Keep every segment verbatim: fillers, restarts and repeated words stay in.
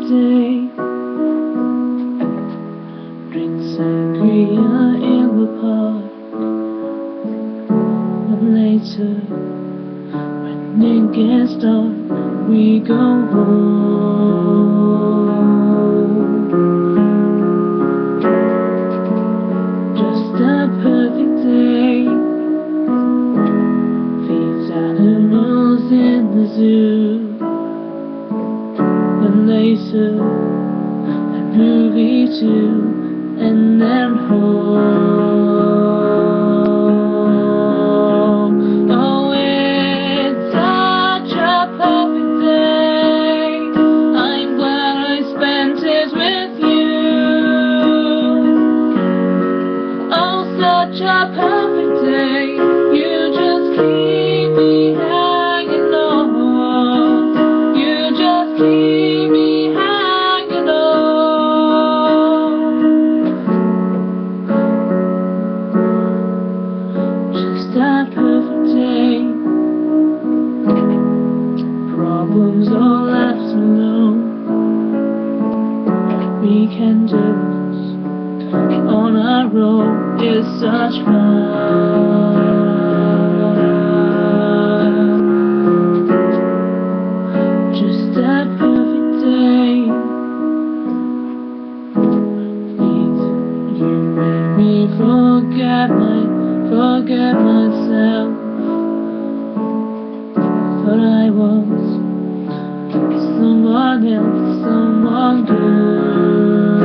day. Drink sangria in the park, and later, when it gets dark, we go home. Just a perfect day. Feeds animals in the zoo, and later a movie too, and then home. Oh, it's such a perfect day. I'm glad I spent it with you. Oh, such a perfect day. You just keep me hanging on. You just keep me hanging on. Just a perfect day. Problems all left alone. We can just on our own. It's such fun. Just a perfect day. Please, you made me forget my, forget myself. Thought I was someone else, someone good.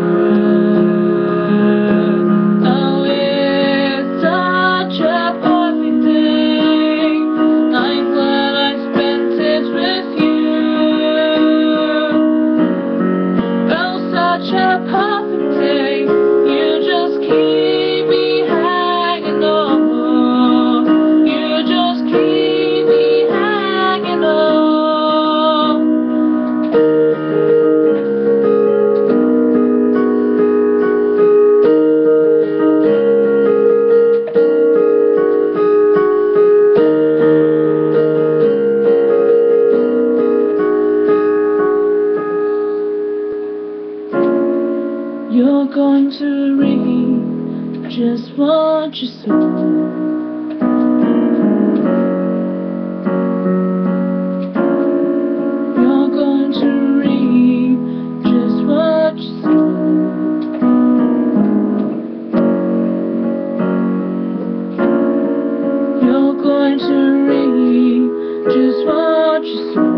Oh, it's such a perfect day. I'm glad I spent it with you. Oh, such a perfect day. You just keep me hanging on. You just keep me hanging on. You're going to read just what you saw. You're going to read just what you saw. You're going to read just what you saw.